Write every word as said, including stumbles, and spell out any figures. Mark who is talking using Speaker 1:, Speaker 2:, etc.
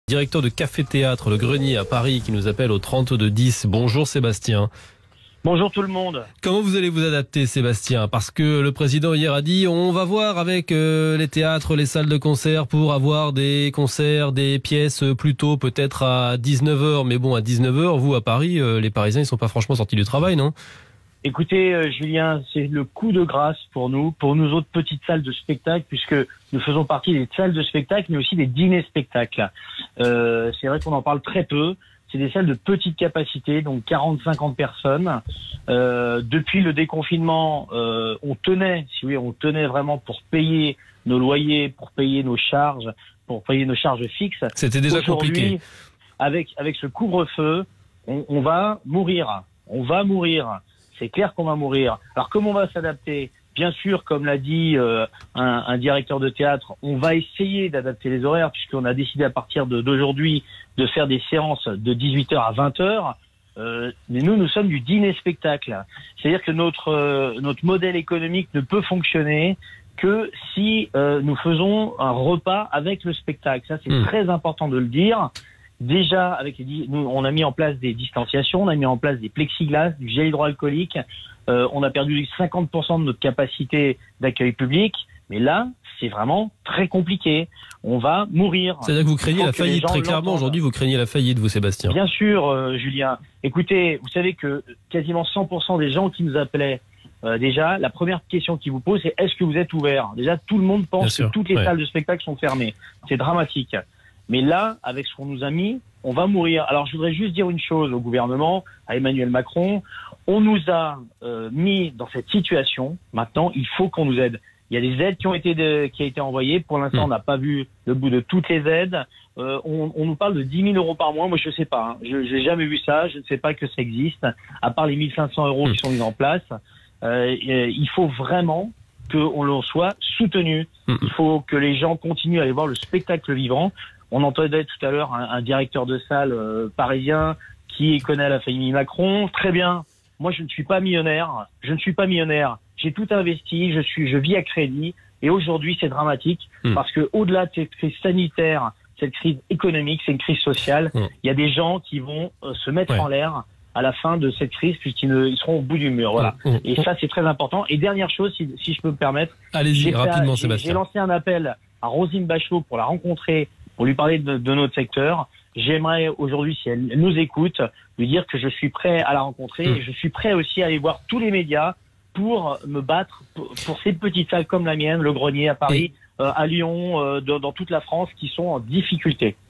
Speaker 1: Directeur de Café Théâtre, le Grenier à Paris, qui nous appelle au trente-deux dix. Bonjour Sébastien.
Speaker 2: Bonjour tout le monde.
Speaker 1: Comment vous allez vous adapter, Sébastien? Parce que le président hier a dit on va voir avec euh, les théâtres, les salles de concert pour avoir des concerts, des pièces plus tôt, peut-être à dix-neuf heures. Mais bon, à dix-neuf heures, vous à Paris, euh, les Parisiens ils sont pas franchement sortis du travail, non?
Speaker 2: Écoutez, euh, Julien, c'est le coup de grâce pour nous, pour nous autres petites salles de spectacle, puisque nous faisons partie des salles de spectacle, mais aussi des dîners-spectacles. Euh, c'est vrai qu'on en parle très peu. C'est des salles de petite capacité, donc quarante à cinquante personnes. Euh, depuis le déconfinement, euh, on tenait, si vous voulez, on tenait vraiment pour payer nos loyers, pour payer nos charges, pour payer nos charges fixes.
Speaker 1: C'était déjà compliqué.
Speaker 2: Avec avec ce couvre-feu, on, on va mourir. On va mourir. C'est clair qu'on va mourir. Alors comment on va s'adapter? Bien sûr, comme l'a dit euh, un, un directeur de théâtre, on va essayer d'adapter les horaires puisqu'on a décidé à partir de, d'aujourd'hui de faire des séances de dix-huit heures à vingt heures. Euh, mais nous, nous sommes du dîner-spectacle. C'est-à-dire que notre euh, notre modèle économique ne peut fonctionner que si euh, nous faisons un repas avec le spectacle. Ça, c'est mmh. très important de le dire. Déjà, avec les, nous, on a mis en place des distanciations, on a mis en place des plexiglas, du gel hydroalcoolique. Euh, on a perdu cinquante pour cent de notre capacité d'accueil public. Mais là, c'est vraiment très compliqué. On va mourir.
Speaker 1: C'est-à-dire que vous craignez la faillite, très clairement. Aujourd'hui, vous craignez la faillite, vous, Sébastien.
Speaker 2: Bien sûr, euh, Julien. Écoutez, vous savez que quasiment cent pour cent des gens qui nous appelaient, euh, déjà, la première question qu'ils vous posent, c'est est-ce que vous êtes ouvert? Déjà, tout le monde pense que toutes les ouais. salles de spectacle sont fermées. C'est dramatique. Mais là, avec ce qu'on nous a mis, on va mourir. Alors, je voudrais juste dire une chose au gouvernement, à Emmanuel Macron. On nous a euh, mis dans cette situation. Maintenant, il faut qu'on nous aide. Il y a des aides qui ont été de, qui a été envoyées. Pour l'instant, mmh. on n'a pas vu le bout de toutes les aides. Euh, on, on nous parle de dix mille euros par mois. Moi, je sais pas. Hein. Je n'ai jamais vu ça. Je ne sais pas que ça existe. À part les mille cinq cents euros mmh. qui sont mis en place, euh, il faut vraiment qu'on l'on soit soutenu. Mmh. Il faut que les gens continuent à aller voir le spectacle vivant. On entendait tout à l'heure un, un directeur de salle euh, parisien qui connaît la famille Macron. Très bien. Moi, je ne suis pas millionnaire. Je ne suis pas millionnaire. J'ai tout investi. Je suis, je vis à crédit. Et aujourd'hui, c'est dramatique mmh. parce que au-delà de cette crise sanitaire, cette crise économique, c'est une crise sociale. Mmh. Il y a des gens qui vont euh, se mettre ouais. en l'air à la fin de cette crise puisqu'ils ne, ils seront au bout du mur. Voilà. Mmh. Et ça, c'est très important. Et dernière chose, si, si je peux me permettre.
Speaker 1: Allez-y, rapidement, Sébastien.
Speaker 2: J'ai lancé un appel à Roselyne Bachelot pour la rencontrer, pour lui parler de, de notre secteur. J'aimerais aujourd'hui, si elle nous écoute, lui dire que je suis prêt à la rencontrer mmh. et je suis prêt aussi à aller voir tous les médias pour me battre pour, pour ces petites salles comme la mienne, le Grenier à Paris, et... euh, à Lyon, euh, dans, dans toute la France, qui sont en difficulté.